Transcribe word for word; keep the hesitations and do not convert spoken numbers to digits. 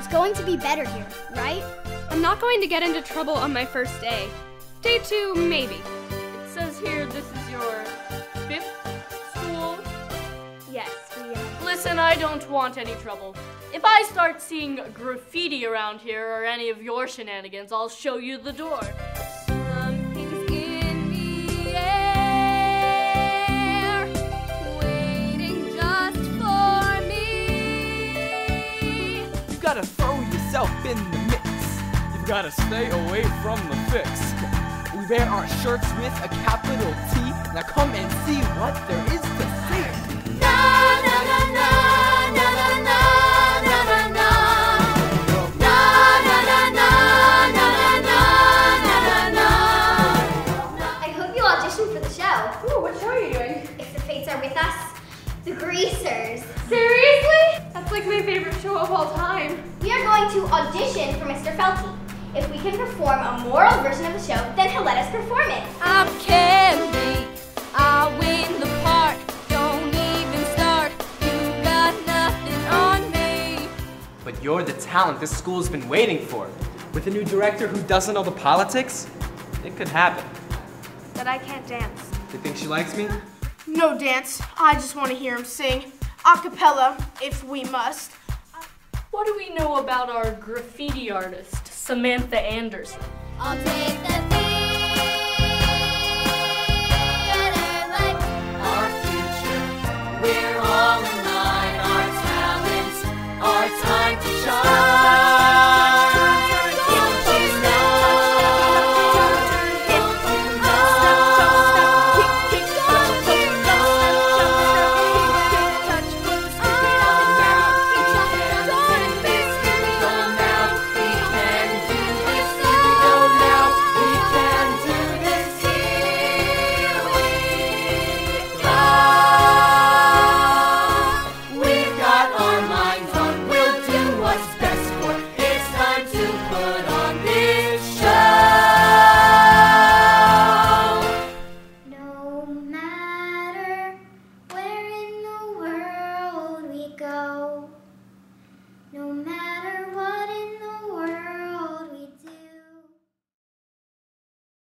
going to be better here, right? I'm not going to get into trouble on my first day. Day two, maybe. It says here this is your fifth school. Yes, we are. Listen, I don't want any trouble. If I start seeing graffiti around here or any of your shenanigans, I'll show you the door. Something's in the air, waiting just for me. You gotta throw yourself in the mix. You've gotta stay away from the fix. We wear our shirts with a capital T. Now come and see what there is to see. Na na na na na na na na na na. Na na na na na na na na na. I hope you auditioned for the show. Ooh, what show are you doing? If the fates are with us, the Greasers. Seriously? That's like my favorite show of all time. We are going to audition for Mister Felty. If we can perform a moral version of the show, then he'll let us perform it. I'm Candy, I win the part. Don't even start, you got nothing on me. But you're the talent this school's been waiting for. With a new director who doesn't know the politics, it could happen. But I can't dance. You think she likes me? No dance. I just want to hear him sing. A cappella, if we must. What do we know about our graffiti artist, Samantha Anderson? I'll take the